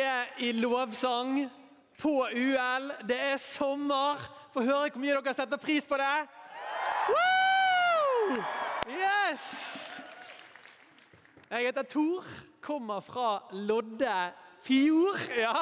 I lovsang på UL. Det sommer. Få høre hvor mye dere setter pris på det. Woo! Yes! Jeg heter Tor, kommer fra Lodde Fjord. Ja.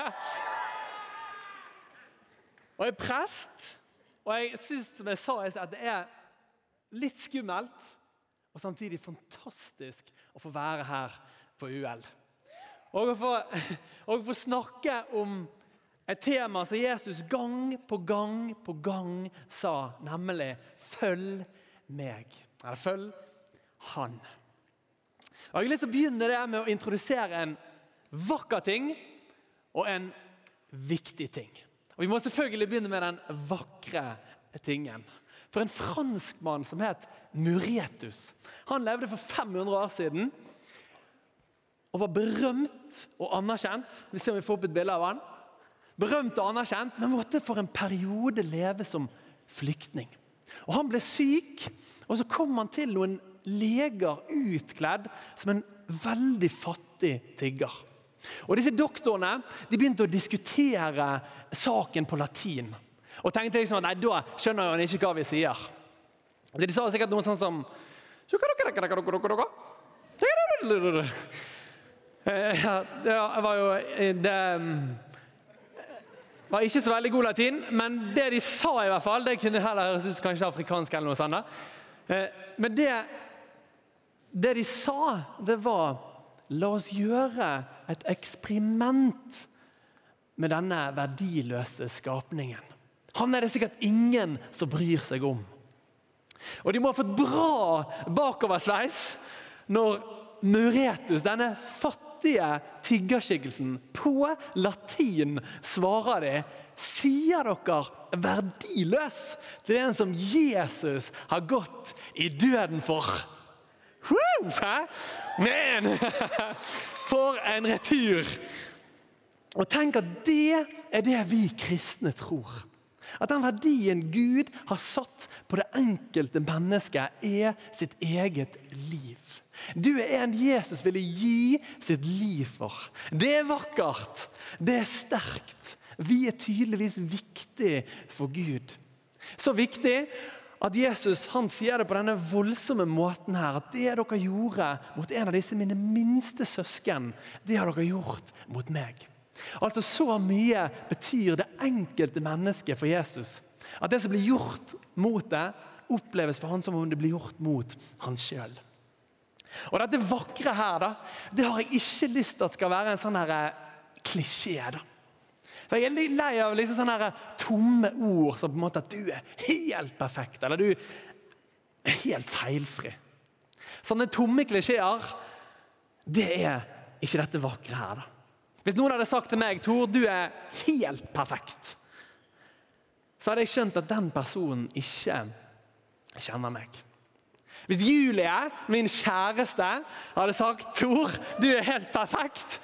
Og jeg prest, og jeg synes, som jeg sa, at det litt skummelt, og samtidig fantastisk å få være her på UL. Og å få snakke om et tema som Jesus gang på gang sa, nemlig «Følg meg», eller «Følg han». Og jeg har lyst til å begynne det med å introdusere en vakker ting og en viktig ting. Og vi må selvfølgelig begynne med den vakre tingen. For en franskmann som het Muretus, han levde for 500 år siden, og var berømt og anerkjent. Vi ser om vi får opp et bilde av han. Berømt og anerkjent, men måtte for en periode leve som flyktning. Og han ble syk, og så kom han til noen leger utkledd som en veldig fattig tigger. Og disse doktorene, de begynte å diskutere saken på latin. Og tenkte liksom at nei, da skjønner han ikke hva vi sier. Så de sa sikkert noe sånn som det var ikke så veldig god latin, men det de sa I hvert fall, det kunne heller høres ut kanskje afrikansk eller noe sånt. Men det de sa, det var la oss gjøre et eksperiment med denne verdiløse skapningen. Han det sikkert ingen som bryr seg om. Og de må ha fått bra bakoversveis når Muretus, denne fattige tiggerskikkelsen, på latin svarer de, sier dere verdiløs til den som Jesus har gått I døden for. Men, for en retur. Og tenk at det det vi kristne tror. At den verdien Gud har satt på det enkelte mennesket sitt eget liv. Du en Jesus ville gi sitt liv for. Det vakkert, det sterkt. Vi tydeligvis viktig for Gud. Så viktig at Jesus han sier det på denne voldsomme måten her, at det dere gjorde mot en av disse mine minste søsken, det har dere gjort mot meg. Altså så mye betyr det enkelte mennesket for Jesus, at det som blir gjort mot det, oppleves for han som om det blir gjort mot han selv. Og dette vakre her da, det har jeg ikke lyst til at skal være en sånn her klisjé da. For jeg litt lei av liksom sånne her tomme ord som på en måte at du helt perfekt, eller du helt feilfri. Sånne tomme klisjeer, det ikke dette vakre her da. Hvis noen hadde sagt til meg, Tor, du helt perfekt, så hadde jeg skjønt at den personen ikke kjenner meg. Hvis Julie, min kjæreste, hadde sagt, Tor, du helt perfekt,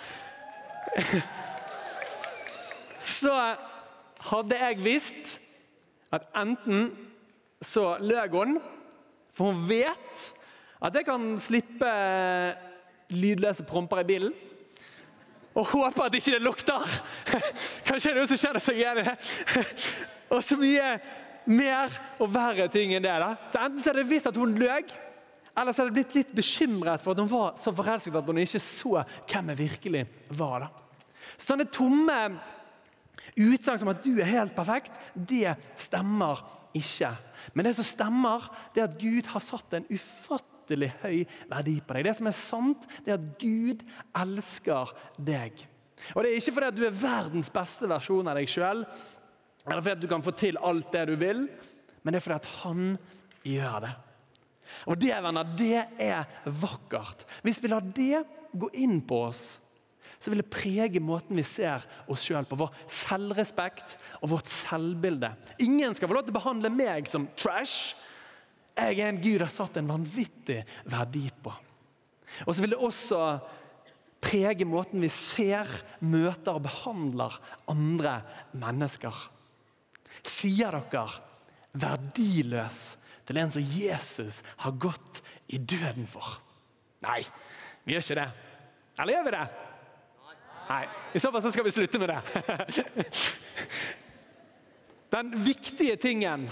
så hadde jeg visst at enten så løg hun, for hun vet at jeg kan slippe lydløse promper I bilen, og håper at ikke det lukter. Kanskje det noe som kjenner seg igjen I det. Og så mye mer og verre ting enn det da. Så enten så det visst at hun løg, eller så det blitt litt bekymret for at hun var så forelsket at hun ikke så hvem jeg virkelig var da. Sånne tomme utsagn som at du helt perfekt, det stemmer ikke. Men det som stemmer, det at Gud har satt en ufattelig høy verdi på deg. Det som sant, det at Gud elsker deg. Og det ikke fordi at du verdens beste versjon av deg selv, eller fordi at du kan få til alt det du vil, men det fordi at han gjør det. Og det, venner, det vakkert. Hvis vi lar det gå inn på oss, så vil det prege måten vi ser oss selv på, vår selvrespekt og vårt selvbilde. Ingen skal få lov til å behandle meg som trash. Jeg en Gud har satt en vanvittig verdi på. Og så vil det også prege måten vi ser, møter og behandler andre mennesker. Sier dere verdiløs til en som Jesus har gått I døden for? Nei, vi gjør ikke det. Eller gjør vi det? Nei, i så fall så skal vi slutte med det. Den viktige tingen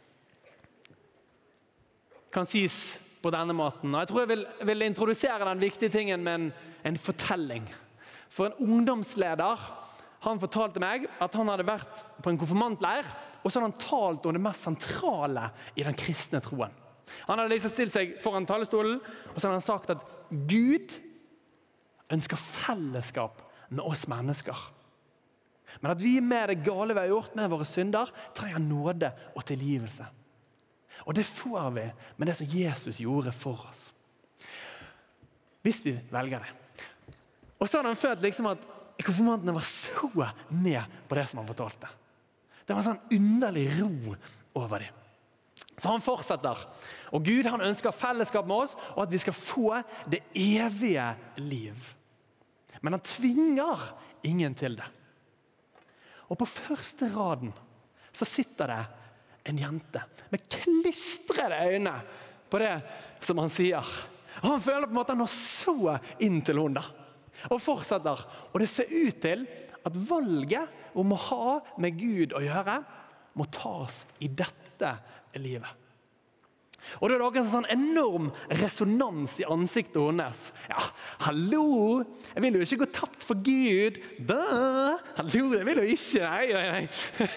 kan sies på denne måten. Og jeg tror jeg vil introdusere den viktige tingen med en fortelling. For en ungdomsleder, han fortalte meg at han hadde vært på en konfirmantleir, og så hadde han talt om det mest sentrale i den kristne troen. Han hadde liksom stilt seg foran talerstolen, og så hadde han sagt at Gud ønsker fellesskap med oss mennesker. Men at vi med det gale vi har gjort med våre synder, trenger nåde og tilgivelse. Og det får vi med det som Jesus gjorde for oss. Hvis vi velger det. Og så hadde han følt liksom at konfirmantene var så med på det som han fortalte. Det var en sånn underlig ro over dem. Så han fortsetter. Og Gud han ønsker fellesskap med oss, og at vi skal få det evige liv. Men han tvinger ingen til det. Og på første raden så sitter det en jente med klistrede øyne på det som han sier. Og han føler på en måte han når så inn til henne. Og fortsetter. Og det ser ut til at valget om å ha med Gud å gjøre må tas i dette livet. Og det er også en sånn enorm resonans i ansiktet hennes. Ja, hallo, jeg vil jo ikke gå tapt for Gud. Hallo, jeg vil jo ikke. Nei.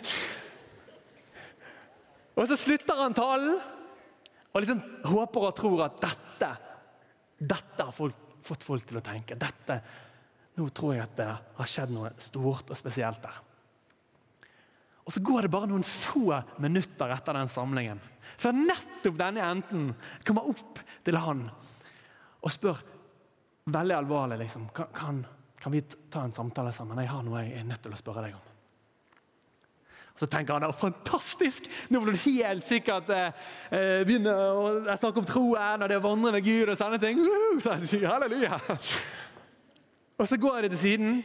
Og så slutter han talen, og liksom håper og tror at dette har fått folk til å tenke. Nå tror jeg at det har skjedd noe stort og spesielt der. Og så går det bare noen få minutter etter den samlingen, for nettopp denne jenten kommer opp til han og spør veldig alvorlig, liksom, kan vi ta en samtale sammen? Jeg har noe jeg er nødt til å spørre deg om. Så tenker han, fantastisk, nå vil du helt sikkert begynne å snakke om troen, og det å vandre med Gud og sånne ting. Så jeg sier, halleluja. Og så går det til siden,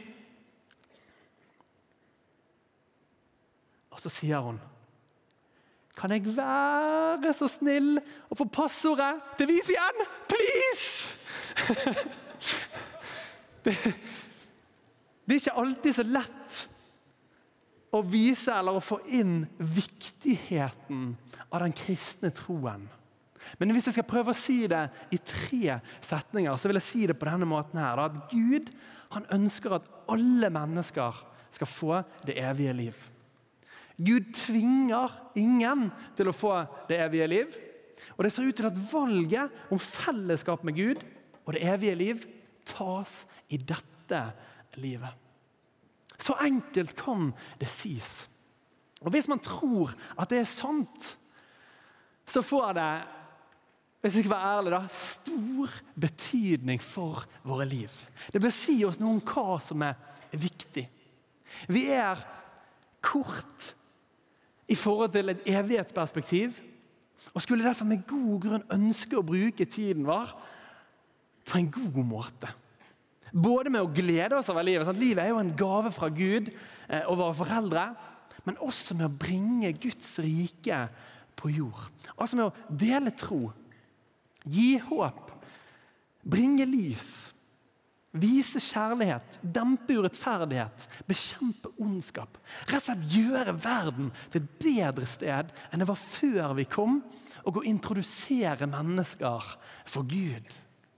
og så sier hun, kan jeg være så snill å få passordet til Wifi igjen? Please! Det er ikke alltid så lett å vise eller å få inn viktigheten av den kristne troen. Men hvis jeg skal prøve å si det i 3 setninger, så vil jeg si det på denne måten her, at Gud han ønsker at alle mennesker skal få det evige liv. Gud tvinger ingen til å få det evige liv, og det ser ut til at valget om fellesskap med Gud og det evige liv tas i dette livet. Så enkelt kan det sies. Og hvis man tror at det er sant, så får det, hvis jeg skal være ærlig da, stor betydning for våre liv. Det bør si oss noe om hva som er viktig. Vi er kort i forhold til et evighetsperspektiv, og skulle derfor med god grunn ønske å bruke tiden vår på en god måte. Både med å glede oss over livet. Sant? Livet er jo en gave fra Gud og våre foreldre, men også med å bringe Guds rike på jord. Altså med å dele tro, gi håp, bringe lys, vise kjærlighet, dempe urettferdighet, bekjempe ondskap. Rett og slett gjøre verden til et bedre sted enn det var før vi kom, og å introdusere mennesker for Gud.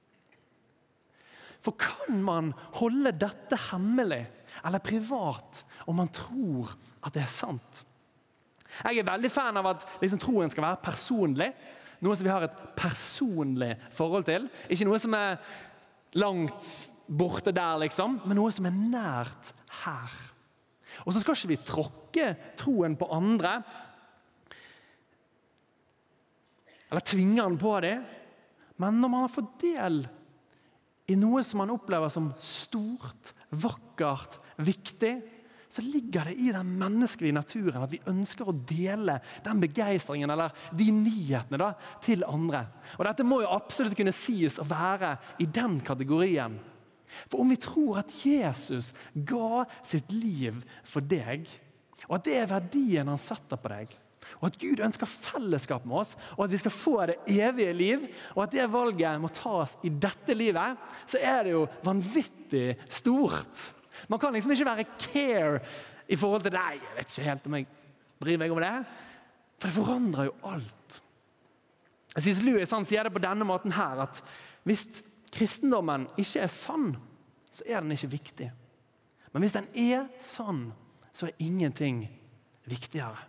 For kan man holde dette hemmelig eller privat om man tror at det er sant? Jeg er veldig fan av at liksom, troen skal være personlig. Noe som vi har et personlig forhold til. Ikke noe som er langt borte der, liksom, men noe som er nært her. Og så skal ikke vi tråkke troen på andre, eller tvinge den på det, men når man har fått del i noe som man opplever som stort, vakkert, viktig, så ligger det i den menneskelige naturen at vi ønsker å dele den begeistringen eller de nyhetene da, til andre. Og dette må jo absolutt kunne sies å være i den kategorien. For om vi tror at Jesus ga sitt liv for deg, og at det er verdien han setter på deg, og at Gud ønsker fellesskap med oss, og at vi skal få det evige liv, og at det valget må tas i dette livet, så er det jo vanvittig stort. Man kan liksom ikke være care i forhold til deg. Jeg vet ikke helt om jeg bryr meg om det. For det forandrer jo alt. C.S. Lewis han sier det på denne måten her, at hvis kristendommen ikke er sann, så er den ikke viktig. Men hvis den er sann, så er ingenting viktigere.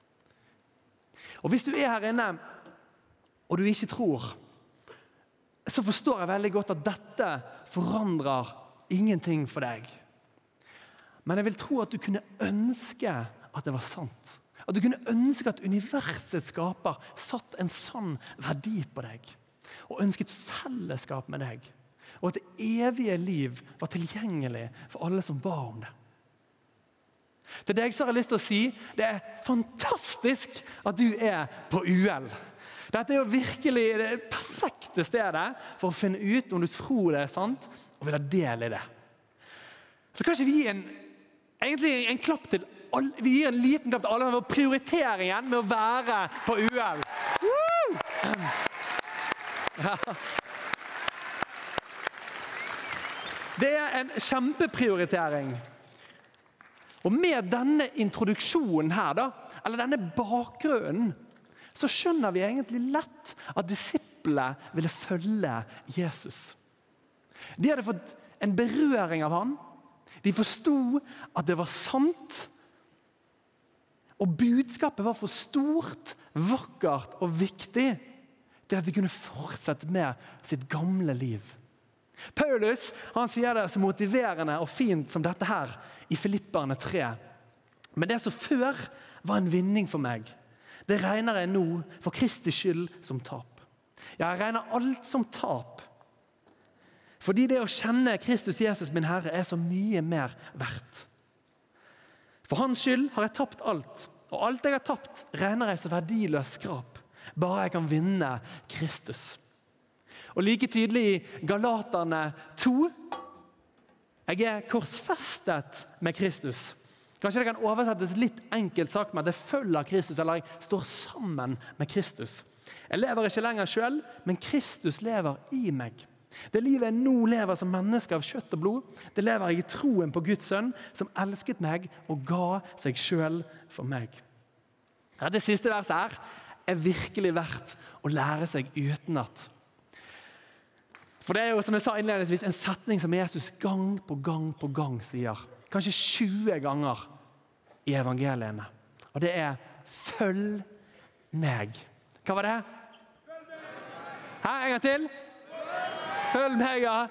Og hvis du er her inne, og du ikke tror, så forstår jeg veldig godt at dette forandrer ingenting for deg. Men jeg vil tro at du kunne ønske at det var sant. At du kunne ønske at universets skaper satt en sann verdi på deg. Og ønsket fellesskap med deg. Og at det evige liv var tilgjengelig for alle som ba om det. Til deg så har jeg lyst til å si, det er fantastisk at du er på UL. Dette er jo virkelig det perfekte stedet for å finne ut om du tror det er sant, og vil ha del i det. Så kanskje vi gir en klapp til alle, vi gir en liten klapp til alle for prioriteringen med å være på UL. Ja. Det er en kjempeprioritering. Og med denne introduksjonen her da, eller denne bakgrunnen, så skjønner vi egentlig lett at disiplene ville følge Jesus. De hadde fått en berøring av han. De forstod at det var sant. Og budskapet var for stort, vakkert og viktig til at de kunne fortsette med sitt gamle liv. Paulus, han sier det så motiverende og fint som dette her i Filipperne 3. Men det som før var en vinning for meg, det regner jeg nå for Kristi skyld som tap. Ja, jeg regner alt som tap. Fordi det å kjenne Kristus Jesus, min Herre, er så mye mer verdt. For hans skyld har jeg tapt alt. Og alt jeg har tapt, regner jeg så verdiløs skrap. Bare jeg kan vinne Kristus. Og like tydelig i Galaterne 2, jeg er korsfestet med Kristus. Kanskje det kan oversettes litt enkelt sagt med at jeg følger Kristus, eller jeg står sammen med Kristus. Jeg lever ikke lenger selv, men Kristus lever i meg. Det livet jeg nå lever som menneske av kjøtt og blod, det lever jeg i troen på Guds sønn, som elsket meg og ga seg selv for meg. Det siste verset her er virkelig verdt å lære seg utenat. For det er jo, som jeg sa innledningsvis, en setning som Jesus gang på gang sier. Kanskje 20 ganger i evangeliene. Og det er, følg meg. Hva var det? Her, en gang til. Følg meg, ja.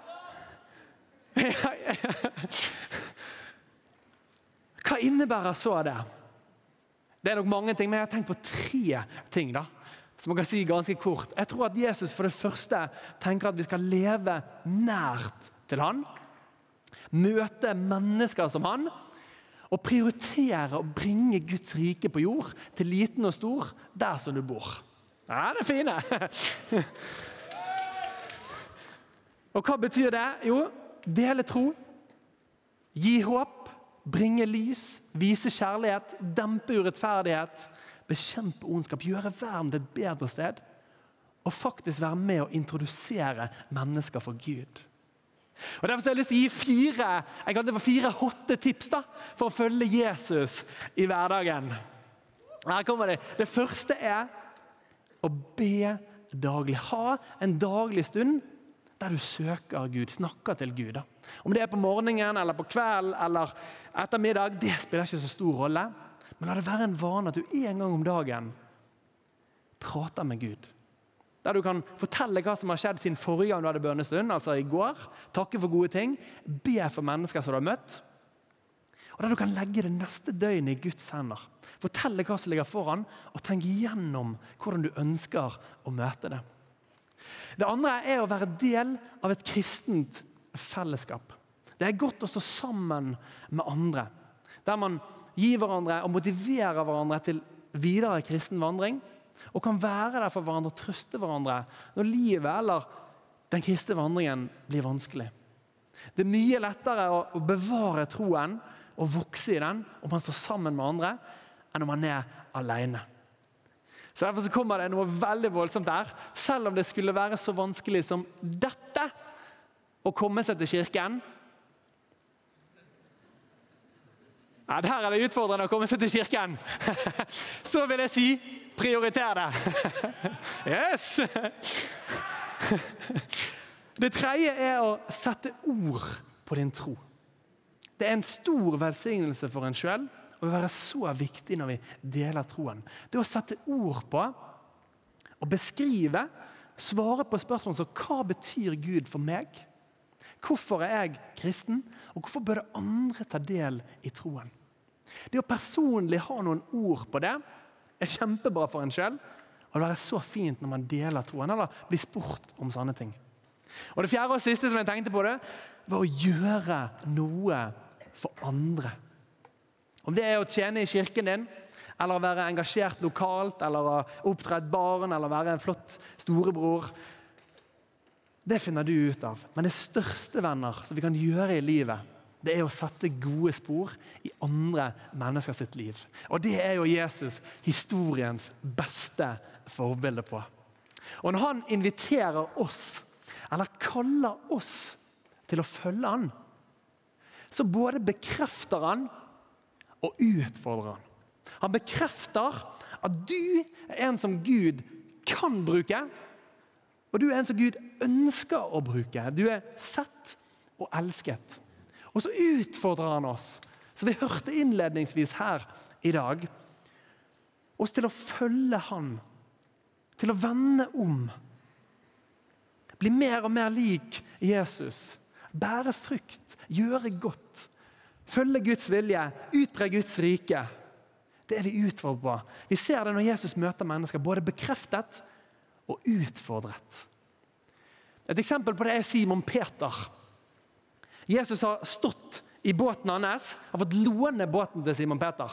Hva innebærer så det? Det er nok mange ting, men jeg har tenkt på 3 ting da. Som man kan si ganske kort. Jeg tror at Jesus for det første tenker at vi skal leve nært til han. Møte mennesker som han. Og prioritere å bringe Guds rike på jord til liten og stor der som du bor. Ja, det er fine. Og hva betyr det? Jo, dele tro, gi håp, bringe lys, vise kjærlighet, dempe urettferdighet, bekjempe ondskap, gjøre verden til et bedre sted, og faktisk være med å introdusere mennesker for Gud. Og derfor har jeg lyst til å gi 4 hotte tips da, for å følge Jesus i hverdagen. Her kommer det. Det første er å be daglig. Ha en daglig stund der du søker Gud, snakker til Gud. Da. Om det er på morgenen, eller på kveld, eller ettermiddag, det spiller ikke så stor rolle. Men la det være en vane at du en gang om dagen prater med Gud. Der du kan fortelle hva som har skjedd siden forrige gang du hadde bønnestund, altså i går, takke for gode ting, be for mennesker som du har møtt, og der du kan legge det neste døgnet i Guds hender. Fortelle hva som ligger foran, og tenke igjennom hvordan du ønsker å møte det. Det andre er å være del av et kristent fellesskap. Det er godt å stå sammen med andre, der man gir hverandre og motiverer hverandre til videre kristen vandring, og kan være der for hverandre og trøste hverandre når livet eller den kristne vandringen blir vanskelig. Det er mye lettere å bevare troen og vokse i den om man står sammen med andre, enn om man er alene. Så derfor så kommer det noe veldig voldsomt der, selv om det skulle være så vanskelig som dette, å komme seg til kirken. Ja, der det utfordrende å komme seg til kirken. Så vil jeg si, prioriter det. Yes! Det tredje å sette ord på din tro. Det en stor velsignelse for en selv, å være så viktig når vi deler troen. Det å sette ord på, og beskrive, svare på spørsmål som hva betyr Gud for meg? Hvorfor jeg kristen? Og hvorfor bør andre ta del i troen? Det å personlig ha noen ord på det, kjempebra for en selv, og det er så fint når man deler troen, eller blir spurt om sånne ting. Og det fjerde og siste som jeg tenkte på det, var å gjøre noe for andre. Om det å tjene i kirken din, eller være engasjert lokalt, eller å oppdra et barn, eller være en flott storebror, det finner du ut av. Men det største, venner, som vi kan gjøre i livet, det å sette gode spor i andre mennesker sitt liv. Og det jo Jesus, historiens beste forbilde på. Og når han inviterer oss, eller kaller oss til å følge han, så både bekrefter han og utfordrer han. Han bekrefter at du en som Gud kan bruke, og du en som Gud ønsker å bruke. Du sett og elsket. Og så utfordrer han oss, som vi hørte innledningsvis her i dag, oss til å følge han, til å vende om, bli mer og mer lik Jesus, bære frukt, gjøre godt, følge Guds vilje, utbre Guds rike. Det vi utfordret på. Vi ser det når Jesus møter mennesker, både bekreftet og utfordret. Et eksempel på det Simon Peter. Jesus har stått i båten hans, har fått låne båten til Simon Peter.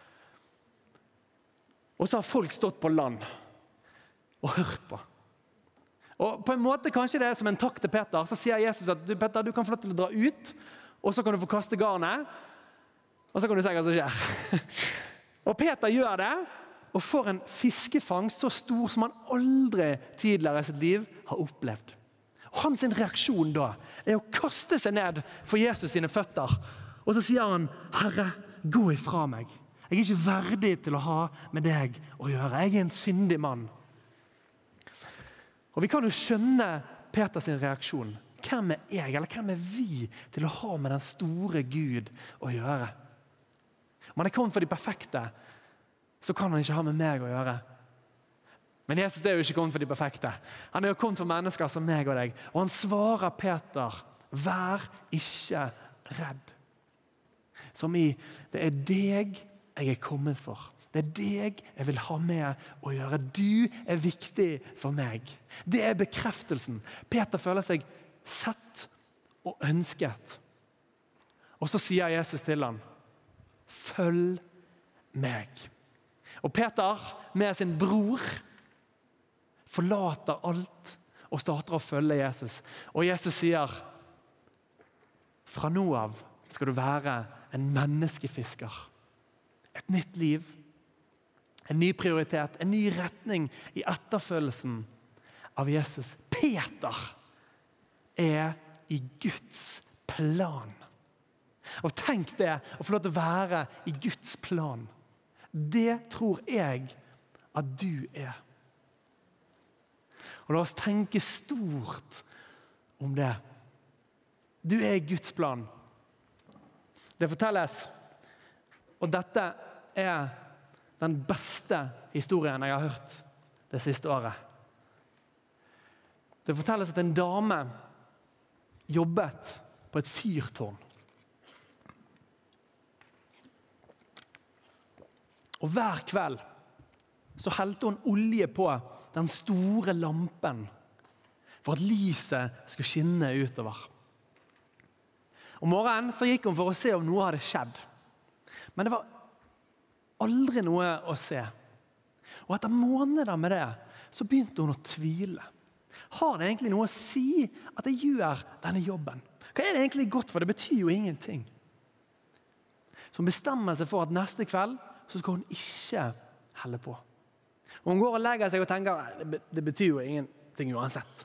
Og så har folk stått på land og hørt på. Og på en måte kanskje det som en takk til Peter, så sier Jesus at Peter, du kan få lov til å dra ut, og så kan du få kaste garnet, og så kan du se hva som skjer. Og Peter gjør det, og får en fiskefang så stor som han aldri tidligere i sitt liv har opplevd. Og hans reaksjon da å kaste seg ned for Jesus sine føtter, og så sier han, Herre, gå ifra meg. Jeg ikke verdig til å ha med deg å gjøre. Jeg en syndig mann. Og vi kan jo skjønne Peters reaksjon. Hvem jeg, eller hvem vi til å ha med den store Gud å gjøre? Om han kommet for de perfekte, så kan han ikke ha med meg å gjøre. Men Jesus jo ikke kommet for de perfekte. Han jo kommet for mennesker som meg og deg. Og han svarer Peter, vær ikke redd. Som i, det deg jeg kommet for. Det deg jeg vil ha med å gjøre. Du viktig for meg. Det bekreftelsen. Peter føler seg sett og ønsket. Og så sier Jesus til han, følg meg. Og Peter med sin bror forlater alt og starter å følge Jesus. Og Jesus sier, fra nå av skal du være en menneskefisker. Et nytt liv, en ny prioritet, en ny retning i etterfølgelsen av Jesus. Peter i Guds plan. Og tenk det, å få lov til å være i Guds plan. Det tror jeg at du Og la oss tenke stort om det. Du i Guds plan. Det fortelles, og dette den beste historien jeg har hørt det siste året. Det fortelles at en dame jobbet på et fyrtårn. Og hver kveld så helte hun olje på den store lampen for at lyset skulle skinne utover. Om morgenen så gikk hun for å se om noe hadde skjedd. Men det var aldri noe å se. Og etter måneder med det så begynte hun å tvile. Har det egentlig noe å si at jeg gjør denne jobben? Hva det egentlig godt for? Det betyr jo ingenting. Så hun bestemmer seg for at neste kveld så skal hun ikke helle på. Og hun går og legger seg og tenker, det betyr jo ingenting uansett.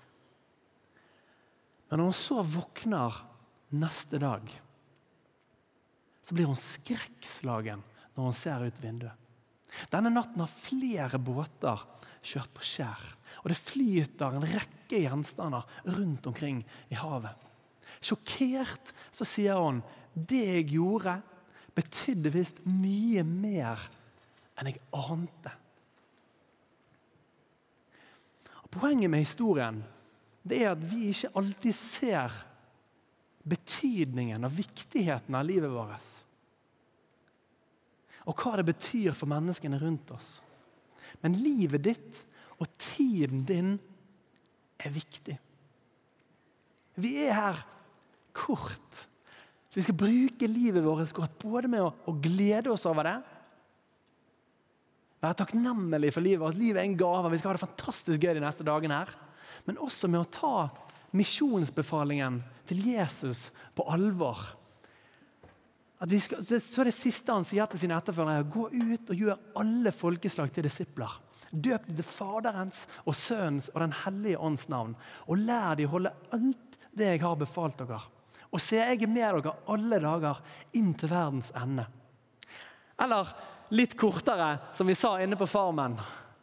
Men når hun så våkner neste dag, så blir hun skrekkslagen når hun ser ut vinduet. Denne natten har flere båter kjørt på skjær, og det flyter en rekke gjenstander rundt omkring i havet. Sjokkert så sier hun, det jeg gjorde betydde visst mye mer enn jeg ante. Og poenget med historien, det er at vi ikke alltid ser betydningen og viktigheten av livet vårt. Og hva det betyr for menneskene rundt oss. Men livet ditt og tiden din er viktig. Vi er her kort. Så vi skal bruke livet vårt godt, både med å glede oss over det, være takknemlig for livet, at livet er en gave, vi skal ha det fantastisk gøy de neste dagene her, men også med å ta misjonsbefalingen til Jesus på alvor. Så det siste han sier til sine etterfølgere, gå ut og gjør alle folkeslag til disipler. Døp de til Faderens og Sønnens og den hellige ånds navn, og lær de holde alt det jeg har befalt dere. Og se, jeg er med dere alle dager inn til verdens ende. Eller litt kortere, som vi sa inne på Farmen.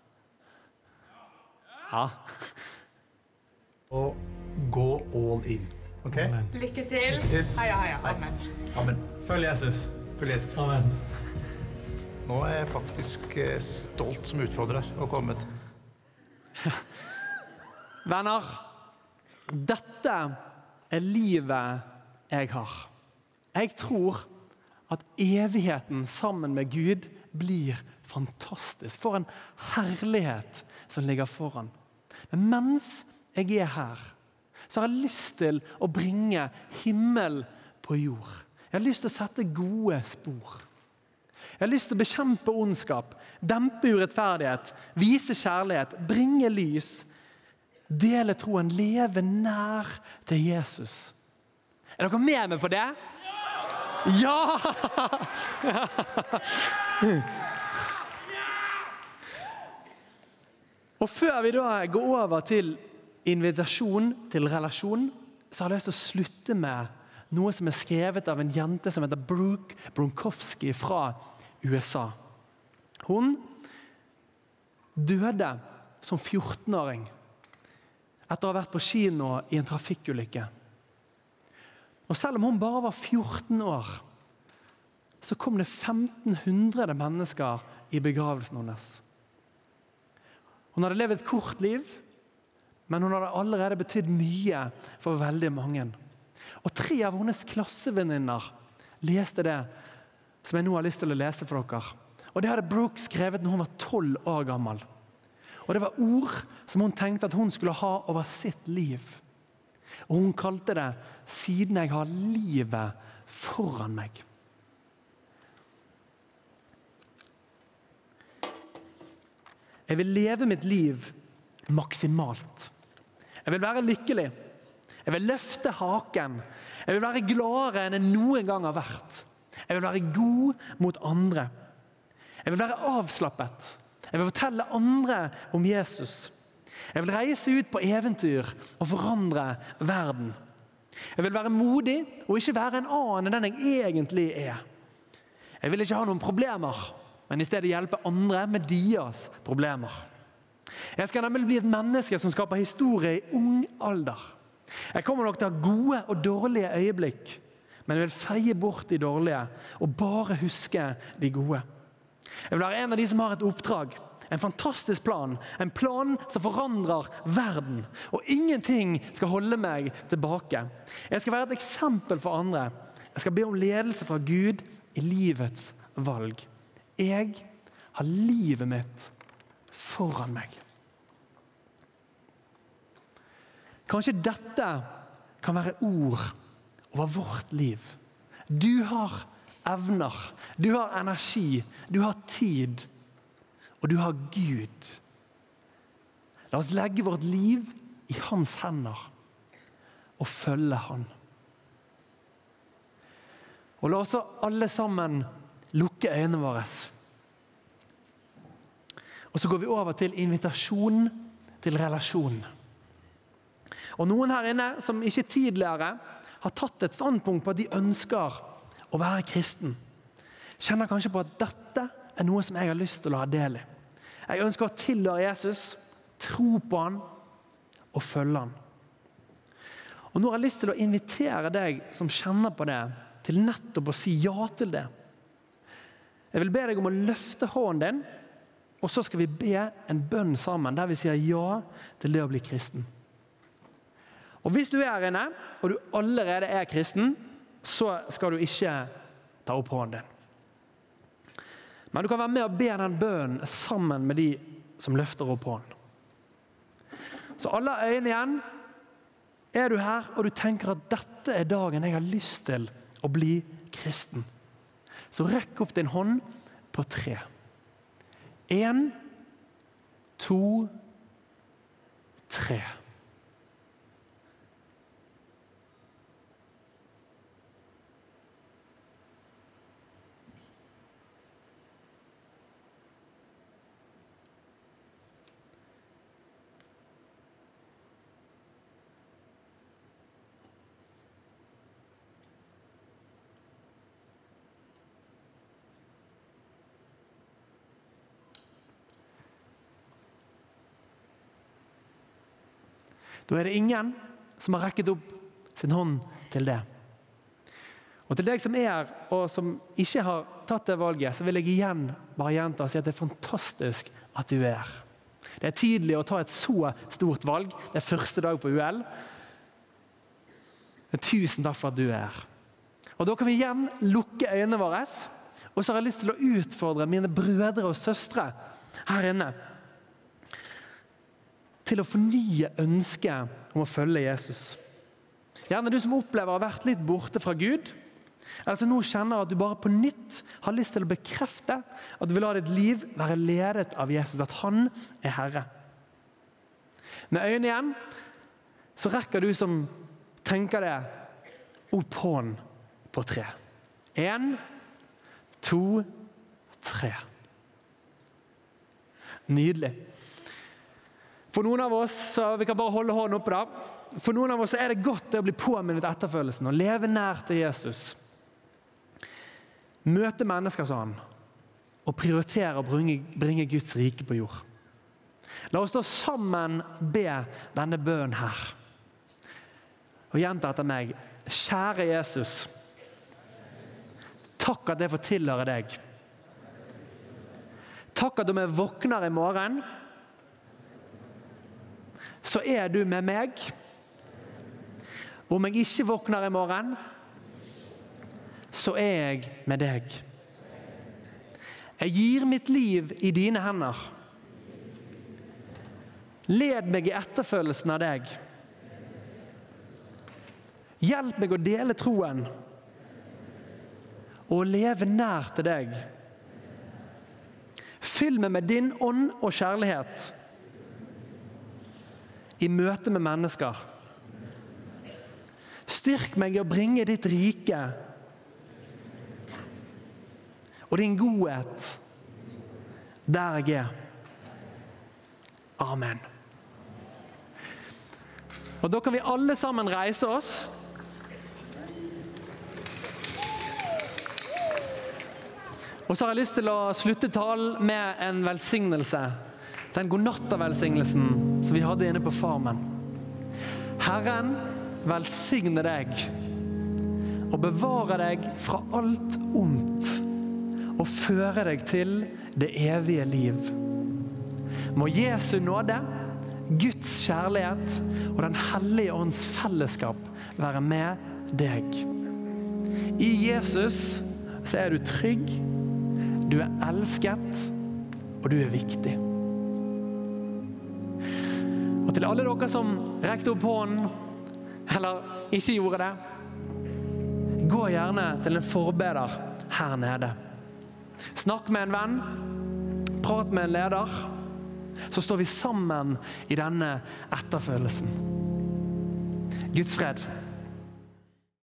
Ja. Og gå all in. Ok? Lykke til. Heia. Amen. Amen. Følg Jesus. Følg Jesus. Amen. Nå er jeg faktisk stolt som utfordrer og kommet. Venner, dette er livet jeg har. Jeg tror at evigheten sammen med Gud blir fantastisk. For en herlighet som ligger foran. Men mens jeg er her, så har jeg lyst til å bringe himmel på jord. Jeg har lyst til å sette gode spor. Jeg har lyst til å bekjempe ondskap, dempe urettferdighet, vise kjærlighet, bringe lys, dele troen, leve nær til Jesus. Er dere med meg på det? Ja! Og før vi da går over til invitasjon til relasjon, så har jeg lyst til å slutte med noe som er skrevet av en jente som heter Brooke Bronkowski fra USA. Hun døde som 14-åring etter å ha vært på kino i en trafikkulykke. Og selv om hun bare var 14 år, så kom det 1500 mennesker i begravelsen hennes. Hun hadde levd et kort liv, men hun hadde allerede betydd mye for veldig mange. Og 3 av hennes klassevenninner leste det som jeg nå har lyst til å lese for dere. Og det hadde Brooke skrevet når hun var 12 år gammel. Og det var ord som hun tenkte at hun skulle ha over sitt liv. Og hun kalte det «Siden jeg har livet foran meg». Jeg vil leve mitt liv maksimalt. Jeg vil være lykkelig. Jeg vil løfte haken. Jeg vil være gladere enn jeg noen gang har vært. Jeg vil være god mot andre. Jeg vil være avslappet. Jeg vil fortelle andre om Jesus. Jeg vil reise ut på eventyr og forandre verden. Jeg vil være modig og ikke være en annen enn den jeg egentlig er. Jeg vil ikke ha noen problemer, men i stedet hjelpe andre med deres problemer. Jeg skal nemlig bli et menneske som skaper historie i ung alder. Jeg kommer nok til å ha gode og dårlige øyeblikk, men jeg vil feie bort de dårlige og bare huske de gode. Jeg vil være en av de som har et oppdrag, en fantastisk plan, en plan som forandrer verden, og ingenting skal holde meg tilbake. Jeg skal være et eksempel for andre. Jeg skal be om ledelse fra Gud i livets valg. Jeg har livet mitt foran meg. Kanskje dette kan være ord over vårt liv. Du har evner, du har energi, du har tid, og du har Gud. La oss legge vårt liv i hans hender og følge han. Og la oss alle sammen lukke øynene våre. Og så går vi over til invitasjon til relasjon. Og noen her inne som ikke tidligere har tatt et standpunkt på at de ønsker å være kristen. Kjenner kanskje på at dette noe som jeg har lyst til å ha del i. Jeg ønsker å tilhøre Jesus, tro på han og følge han. Og nå har jeg lyst til å invitere deg som kjenner på det, til nettopp å si ja til det. Jeg vil be deg om å løfte hånden din, og så skal vi be en bønn sammen, der vi sier ja til det å bli kristen. Og hvis du her inne, og du allerede er kristen, så skal du ikke ta opp hånden din. Men du kan være med og be den bønnen sammen med de som løfter opp hånden. Så alle øyne igjen. Er du her, og du tenker at dette er dagen jeg har lyst til å bli kristen, så rekk opp din hånd på 3. 1, 2, 3. Da er det ingen som har rekket opp sin hånd til det. Og til deg som er her, og som ikke har tatt det valget, så vil jeg igjen bare gjenta og si at det er fantastisk at du er her. Det er tidlig å ta et så stort valg. Det er første dag på UL. Men tusen takk for at du er her. Og da kan vi igjen lukke øynene våre, og så har jeg lyst til å utfordre mine brødre og søstre her inne, til å fornye ønsket om å følge Jesus. Gjerne du som opplever å ha vært litt borte fra Gud, eller som nå kjenner at du bare på nytt har lyst til å bekrefte at du vil la ditt liv være ledet av Jesus, at han er Herre. Med øynene igjen, så rekker du som tenker det opp hånd på 3. 1, 2, 3. Nydelig. For noen av oss, så vi kan bare holde hånden oppe da, for noen av oss er det godt å bli påminnet etterfølgelsen og leve nær til Jesus. Møte mennesker sånn, og prioritere å bringe Guds rike på jord. La oss da sammen be denne bønnen her. Og gjenta etter meg: Kjære Jesus, takk at jeg får tilhøre deg. Takk at om jeg våkner i morgen, så er du med meg. Om jeg ikke våkner i morgen, så er jeg med deg. Jeg gir mitt liv i dine hender. Led meg i etterfølgelsen av deg. Hjelp meg å dele troen og leve nær til deg. Fyll meg med din ånd og kjærlighet i møte med mennesker. Styrk meg i å bringe ditt rike og din godhet der jeg er. Amen. Og da kan vi alle sammen reise oss. Og så har jeg lyst til å slutte talen med en velsignelse. Den godnatta-velsignelsen som vi hadde inne på farmen. Herren velsigne deg og bevare deg fra alt ondt og føre deg til det evige liv. Må Jesu nåde, Guds kjærlighet og den hellige ånds fellesskap være med deg. I Jesus så er du trygg, du er elsket og du er viktig. Og til alle dere som rekte opp hånden, eller ikke gjorde det, gå gjerne til en forbeder her nede. Snakk med en venn, prat med en leder, så står vi sammen i denne etterfølelsen. Guds fred.